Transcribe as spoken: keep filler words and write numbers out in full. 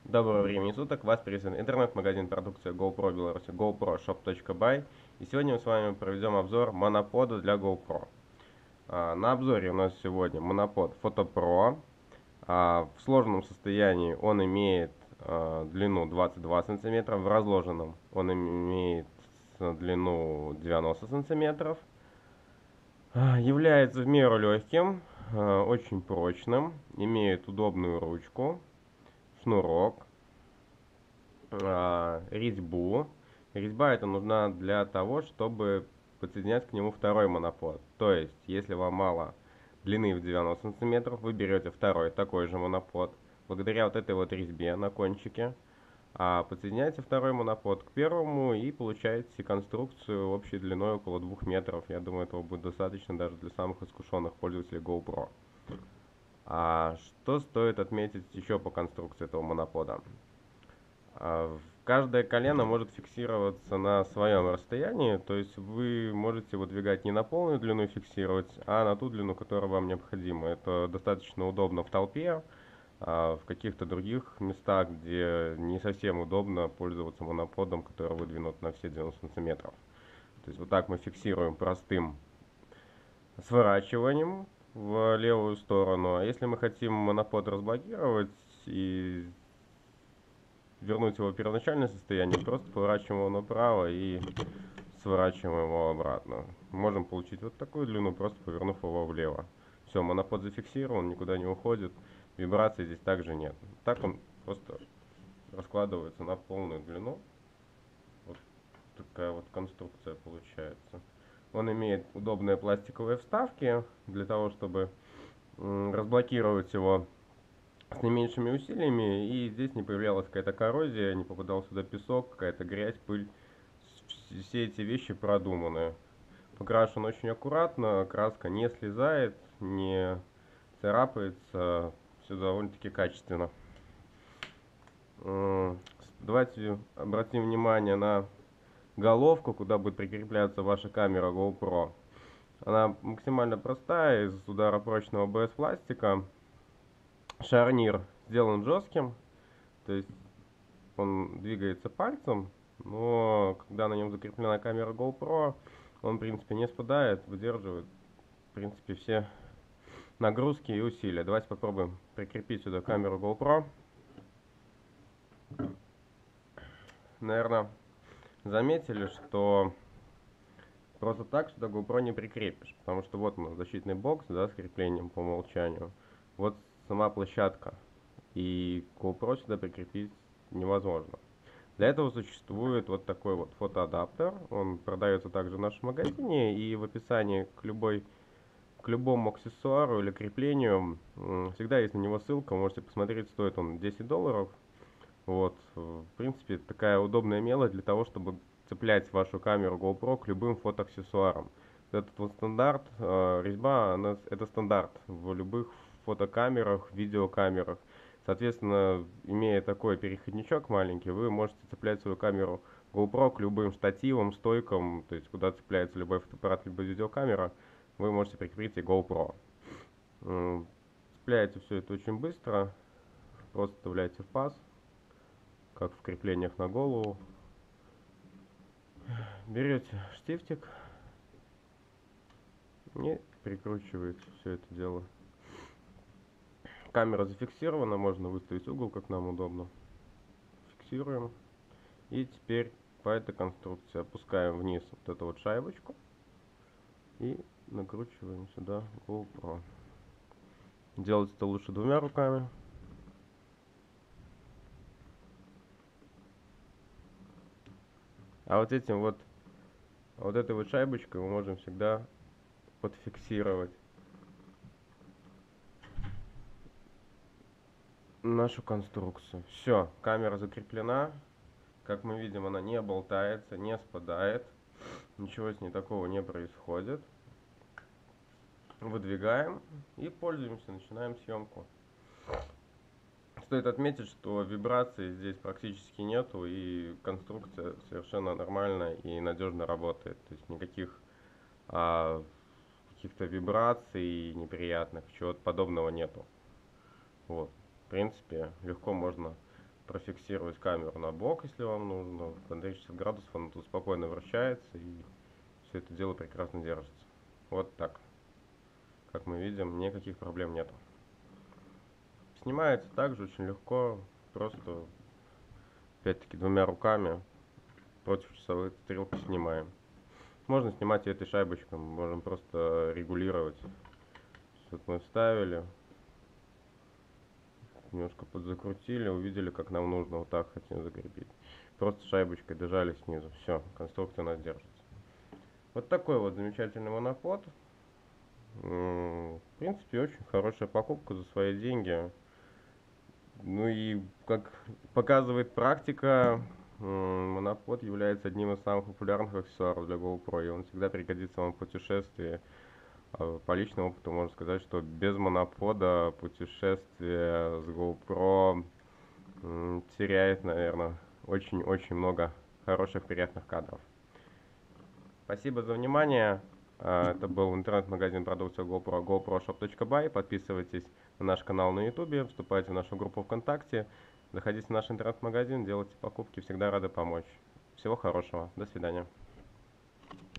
Доброго времени суток, вас приветствует интернет-магазин продукции GoPro Беларуси GoProShop точка by. И сегодня мы с вами проведем обзор монопода для GoPro. А, на обзоре у нас сегодня монопод PhotoPro. А, в сложенном состоянии он имеет а, длину двадцать два сантиметра, в разложенном он имеет длину девяносто сантиметров. А, является в меру легким, а, очень прочным, имеет удобную ручку, шнурок, а, резьбу. Резьба эта нужна для того, чтобы подсоединять к нему второй монопод. То есть, если вам мало длины в девяносто сантиметров, вы берете второй такой же монопод. Благодаря вот этой вот резьбе на кончике а подсоединяете второй монопод к первому и получаете конструкцию общей длиной около двух метров. Я думаю, этого будет достаточно даже для самых искушенных пользователей GoPro. А что стоит отметить еще по конструкции этого монопода? Каждое колено может фиксироваться на своем расстоянии, то есть вы можете выдвигать не на полную длину фиксировать, а на ту длину, которая вам необходима. Это достаточно удобно в толпе, а в каких-то других местах, где не совсем удобно пользоваться моноподом, который выдвинут на все девяносто сантиметров. То есть вот так мы фиксируем простым сворачиванием в левую сторону. А если мы хотим монопод разблокировать и вернуть его в первоначальное состояние, просто поворачиваем его направо и сворачиваем его обратно. Можем получить вот такую длину, просто повернув его влево. Все, монопод зафиксирован, никуда не уходит, вибраций здесь также нет. Так он просто раскладывается на полную длину. Вот такая вот конструкция получается. Он имеет удобные пластиковые вставки для того, чтобы разблокировать его с наименьшими усилиями, и здесь не появлялась какая-то коррозия, не попадал сюда песок, какая-то грязь, пыль. Все эти вещи продуманы. Покрашен очень аккуратно, краска не слезает, не царапается, все довольно-таки качественно. Давайте обратим внимание на головку, куда будет прикрепляться ваша камера GoPro. Она максимально простая, из ударопрочного бэ эс пластика. Шарнир сделан жестким, то есть он двигается пальцем, но когда на нем закреплена камера GoPro, он в принципе не спадает, выдерживает в принципе все нагрузки и усилия. Давайте попробуем прикрепить сюда камеру GoPro. Наверное, заметили, что просто так сюда GoPro не прикрепишь, потому что вот у нас защитный бокс, да, с креплением по умолчанию. Вот сама площадка, и GoPro сюда прикрепить невозможно. Для этого существует вот такой вот фотоадаптер. Он продается также в нашем магазине, и в описании к любой к любому аксессуару или креплению всегда есть на него ссылка. Вы можете посмотреть, стоит он десять долларов. Вот, в принципе, такая удобная мелочь для того, чтобы цеплять вашу камеру GoPro к любым фотоаксессуарам. Этот вот стандарт, э, резьба, она, это стандарт в любых фотокамерах, видеокамерах. Соответственно, имея такой переходничок маленький, вы можете цеплять свою камеру GoPro к любым штативам, стойкам, то есть куда цепляется любой фотоаппарат, либо видеокамера, вы можете прикрепить и GoPro. Цепляете все это очень быстро, просто вставляете в паз, как в креплениях на голову. Берете штифтик и прикручиваете все это дело. Камера зафиксирована, можно выставить угол, как нам удобно. Фиксируем. И теперь по этой конструкции опускаем вниз вот эту вот шайбочку и накручиваем сюда GoPro. Делать это лучше двумя руками. А вот этим вот, вот этой вот шайбочкой мы можем всегда подфиксировать нашу конструкцию. Все, камера закреплена. Как мы видим, она не болтается, не спадает. Ничего с ней такого не происходит. Выдвигаем и пользуемся, начинаем съемку. Стоит отметить, что вибраций здесь практически нету, и конструкция совершенно нормально и надежно работает. То есть никаких а, каких-то вибраций неприятных, чего-то подобного нету. Вот. В принципе, легко можно профиксировать камеру на бок, если вам нужно. На тридцать градусов она тут спокойно вращается, и все это дело прекрасно держится. Вот так. Как мы видим, никаких проблем нет. Снимается также очень легко, просто, опять-таки, двумя руками против часовой стрелки снимаем. Можно снимать и этой шайбочкой, можем просто регулировать. Вот мы вставили, немножко подзакрутили, увидели, как нам нужно, вот так хотим закрепить. Просто шайбочкой дожали снизу, все, конструкция у нас держится. Вот такой вот замечательный монопод. В принципе, очень хорошая покупка за свои деньги. Ну и, как показывает практика, монопод является одним из самых популярных аксессуаров для GoPro, и он всегда пригодится вам в путешествии. По личному опыту можно сказать, что без монопода путешествие с GoPro теряет, наверное, очень-очень много хороших, приятных кадров. Спасибо за внимание. Это был интернет-магазин продукции GoPro, GoProShop точка by. Подписывайтесь на наш канал на YouTube, вступайте в нашу группу ВКонтакте, заходите в наш интернет-магазин, делайте покупки, всегда рады помочь. Всего хорошего, до свидания.